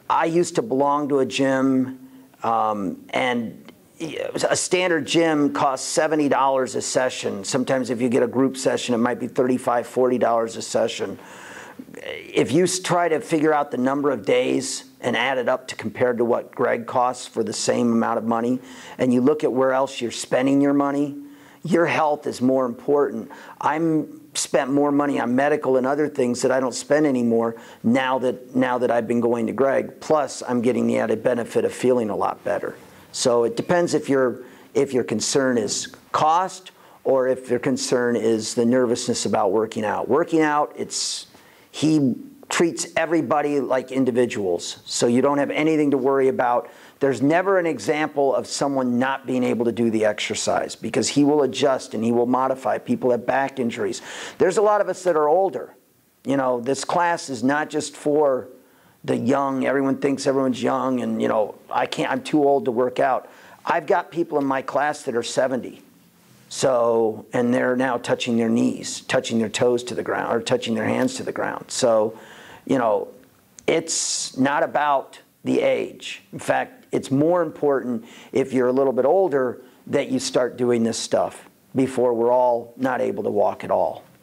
I used to belong to a gym, and a standard gym costs $70 a session. Sometimes if you get a group session, it might be $35, $40 a session. If you try to figure out the number of days and add it up to compared to what Greg costs for the same amount of money, and you look at where else you're spending your money, your health is more important. I'm spent more money on medical and other things that I don't spend anymore now that I've been going to Greg. Plus, I'm getting the added benefit of feeling a lot better. So it depends if your concern is cost or if your concern is the nervousness about working out. Working out, he treats everybody like individuals, so you don't have anything to worry about. There's never an example of someone not being able to do the exercise because he will adjust and he will modify. People have back injuries. There's a lot of us that are older. You know, this class is not just for the young. Everyone thinks everyone's young and, you know, I'm too old to work out. I've got people in my class that are 70. So, and they're now touching their knees, touching their toes to the ground, or touching their hands to the ground. So, you know, it's not about the age. In fact, it's more important if you're a little bit older that you start doing this stuff before we're all not able to walk at all.